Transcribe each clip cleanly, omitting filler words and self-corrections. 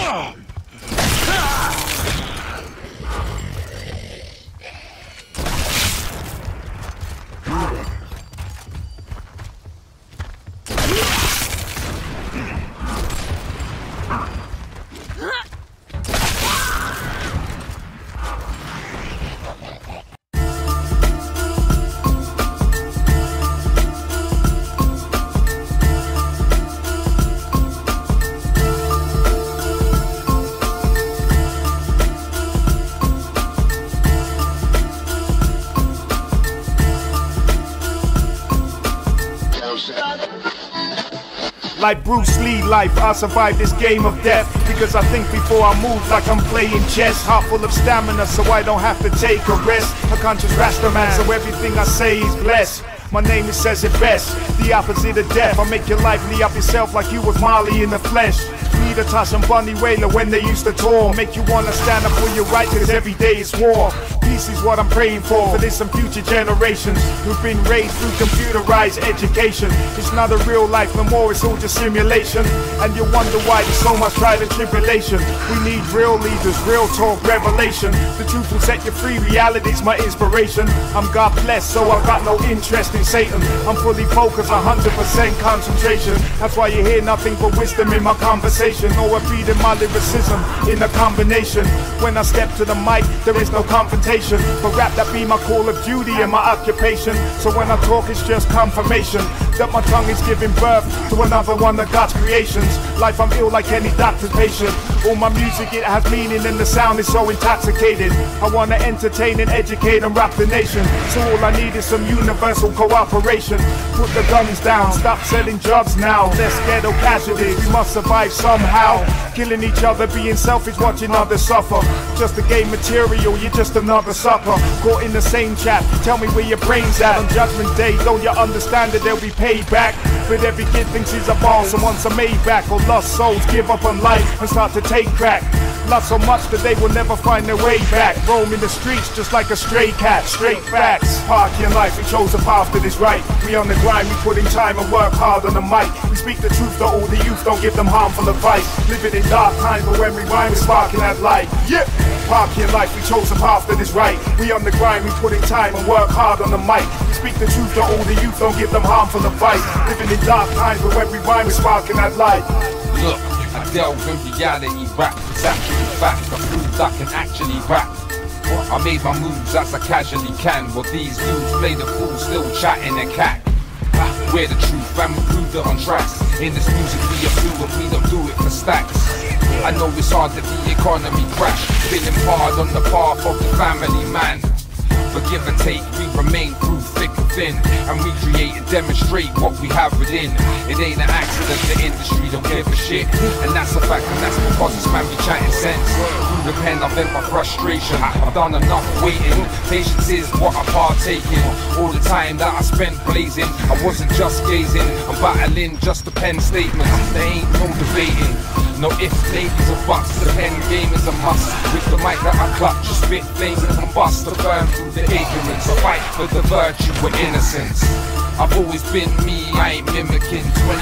Like Bruce Lee life, I survived this game of death because I think before I move like I'm playing chess. Heart full of stamina so I don't have to take a rest. A conscious Rasta man, so everything I say is blessed. My name it says it best, the opposite of death. I make your lively up yourself like you was Marley in the flesh. Need a Tosh and Bunny Wailer when they used to tour. Make you wanna stand up for your right, cause every day is war. Peace is what I'm praying for this and future generations who've been raised through computerized education. It's not a real life no more, it's all just simulation. And you wonder why there's so much trial and tribulation. We need real leaders, real talk, revelation. The truth will set you free, reality's my inspiration. I'm God blessed, so I've got no interest in Satan. I'm fully focused, 100% concentration. That's why you hear nothing but wisdom in my conversation. Or a beat in my lyricism in a combination. When I step to the mic, there is no confrontation. But rap that be my call of duty and my occupation. So when I talk it's just confirmation that my tongue is giving birth to another one of God's creations. Life I'm ill like any doctor's patient. All my music it has meaning and the sound is so intoxicated. I wanna entertain and educate and rap the nation. So all I need is some universal cooperation. Put the guns down, stop selling drugs now. Less ghetto casualties, we must survive somehow. Killing each other, being selfish, watching others suffer. Just a game material, you're just another sucker. Caught in the same trap, tell me where your brain's at. On Judgment Day, don't you understand that there'll be payback? But every kid thinks he's a boss and wants a Maybach. Or lost souls give up on life and start to take crack. Love so much that they will never find their way back. Roaming the streets just like a stray cat, straight facts. Party in life, we chose a path that is right. We on the grind, we put in time and work hard on the mic. We speak the truth to all the youth, don't give them harmful advice. Living in dark times, but when we rhyme, we're sparking that light. Yeah! Party in life, we chose a path that is right. We on the grind, we put in time and work hard on the mic. We speak the truth to all the youth, don't give them harmful advice. Living in dark times, but when we rhyme, we're sparking that light. Look, I delve in reality, rap is actually fact. I proved I can actually rap. I made my moves as I casually can. While these dudes play the fool, still chatting and cat. We're the truth and we proved it on tracks. In this music we are fluent, we don't do it for stacks. I know it's hard that the economy crash. Feeling hard on the path of the family man. But give and take, we remain through thick and thin. And recreate and demonstrate what we have within. It ain't an accident, the industry don't give a shit. And that's a fact, and that's because it's man be chatting sense. Through the pen I've vent my frustration. I've done enough waiting. Patience is what I partake in. All the time that I spent blazing, I wasn't just gazing. I'm battling just the pen statements. There ain't no debating. No ifs, maybes or buts, the pen game is a must. With the mic that I clutch, just spit flames and combust. To burn through the ignorance, a fight for the virtue of innocence. I've always been me, I ain't mimicking.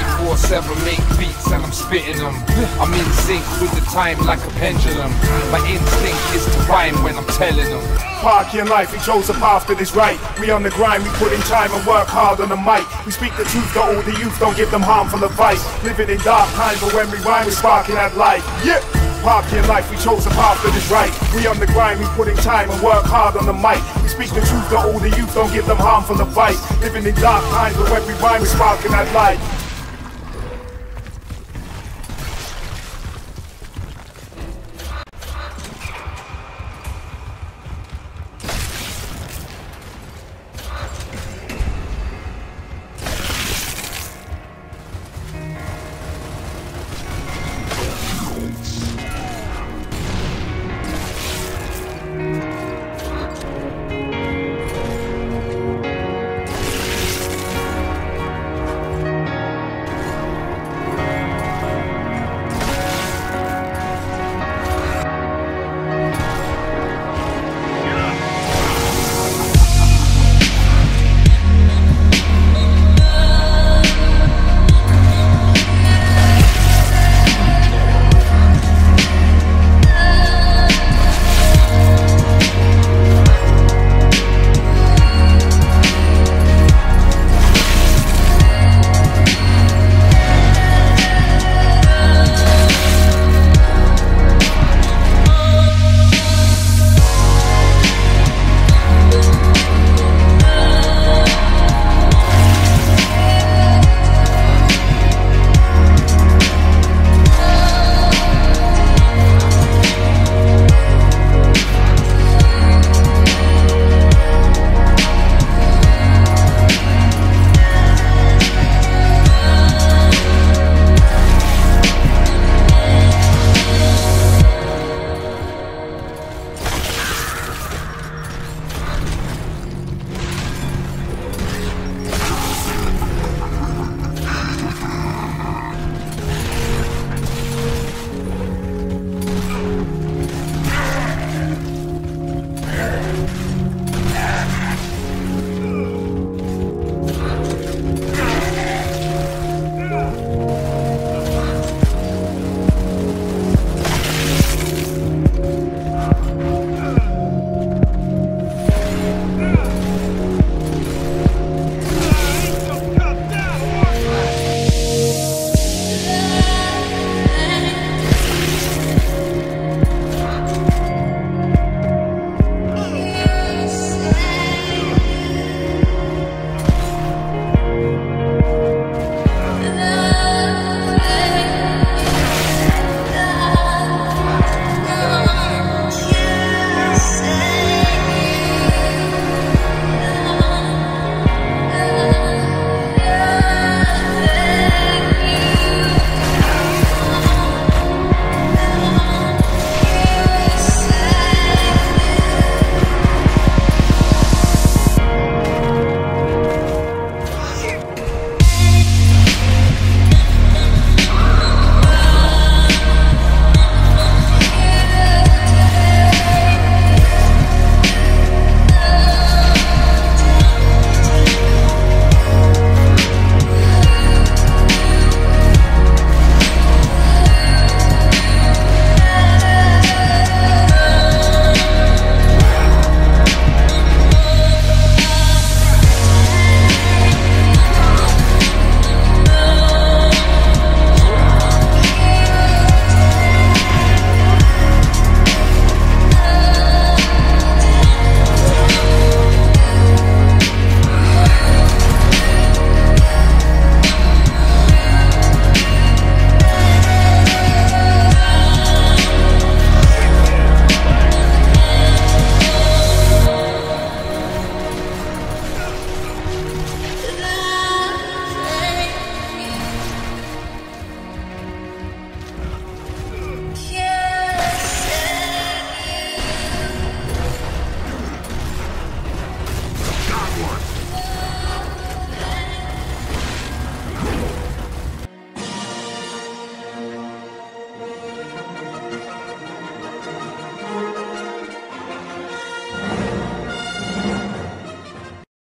24/7 make beats and I'm spitting them. I'm in sync with the time like a pendulum. My instinct is to rhyme when I'm telling them. Party in life, we chose a path that is right. We on the grind, we put in time and work hard on the mic. We speak the truth to all the youth, don't give them harmful advice. Living in dark times, but when we rhyme, we're sparking that light. Yeah! Party in life, we chose a path that is right. We on the grind, we put in time and work hard on the mic. We speak the truth to all the youth, don't give them harmful advice. Living in dark times, but when we rhyme, we're sparking that light.